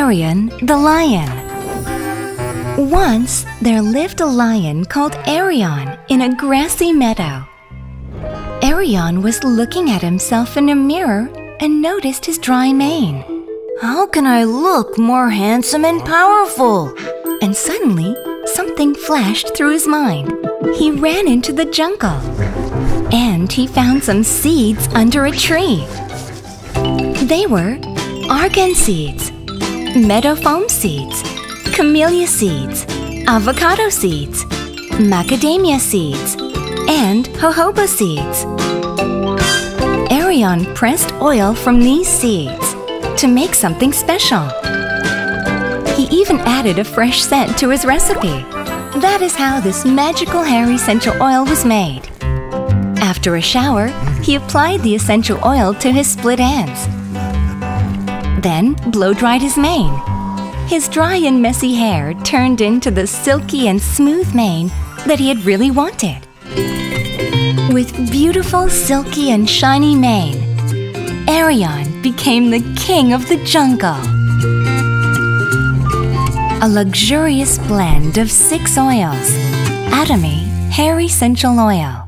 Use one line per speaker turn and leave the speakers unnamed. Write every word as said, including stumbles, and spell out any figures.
Arion the Lion. Once there lived a lion called Arion in a grassy meadow. Arion was looking at himself in a mirror and noticed his dry mane. "How can I look more handsome and powerful?" And suddenly, something flashed through his mind. He ran into the jungle, and he found some seeds under a tree. They were argan seeds, meadow foam seeds, camellia seeds, avocado seeds, macadamia seeds, and jojoba seeds. Arion pressed oil from these seeds to make something special. He even added a fresh scent to his recipe. That is how this magical hairy essential oil was made. After a shower, he applied the essential oil to his split ends. Then blow-dried his mane. His dry and messy hair turned into the silky and smooth mane that he had really wanted. With beautiful, silky, and shiny mane, Arion became the king of the jungle. A luxurious blend of six oils. Atomy Hair Essential Oil.